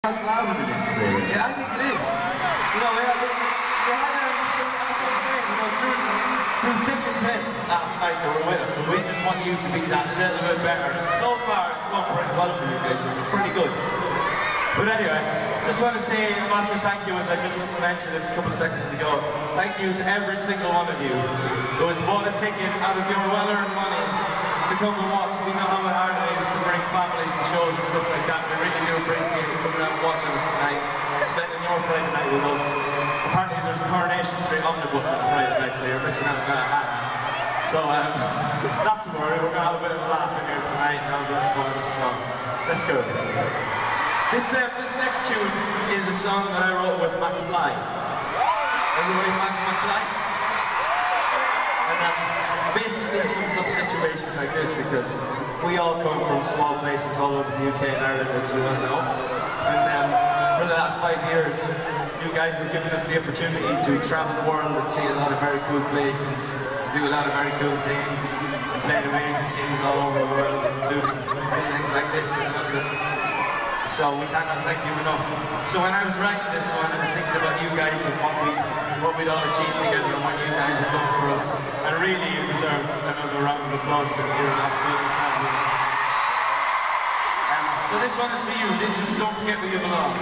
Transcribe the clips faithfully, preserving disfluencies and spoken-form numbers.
Sounds louder than yesterday. Yeah, I think it is. You know, we had, we had uh, that's what I'm saying, you know, through, through thick and thin last night they were with us, so we just want you to be that little bit better. And so far, it's gone pretty well for you guys, you've been pretty good. But anyway, just want to say a massive thank you, as I just mentioned a couple of seconds ago. Thank you to every single one of you who has bought a ticket out of your well-earned money to come and watch. We know how hard it is to bring families to shows and stuff like that. We really do appreciate you coming out and watching us tonight, spending your Friday night with us. Apparently there's a Coronation Street omnibus on Friday night, so you're missing out on that. So, um, not to worry, we're going to have a bit of a laugh in here tonight and have a bit of fun, so let's go. This, uh, this next tune is a song that I wrote with McFly. Everybody fans of McFly? And um, basically sums up situations like this, because we all come from small places all over the U K and Ireland, as you all know. And um, for the last five years, you guys have given us the opportunity to travel the world and see a lot of very cool places, do a lot of very cool things, and play amazing scenes all over the world, including things like this in London. So we cannot thank you enough. So when I was writing this one, I was thinking about you guys and what, we, what we'd all achieved together and what you guys have done for us. And really you deserve another round of applause, because you're an absolute fabulous. Um, so this one is for you. This is Don't Forget Where You Belong.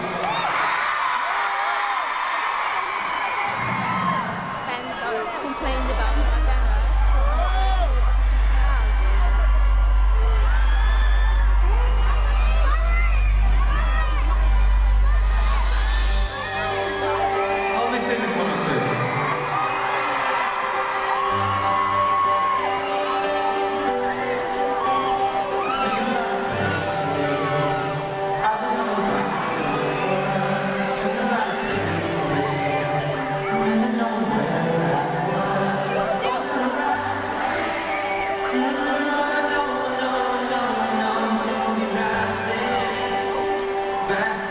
Complained about my camera. Back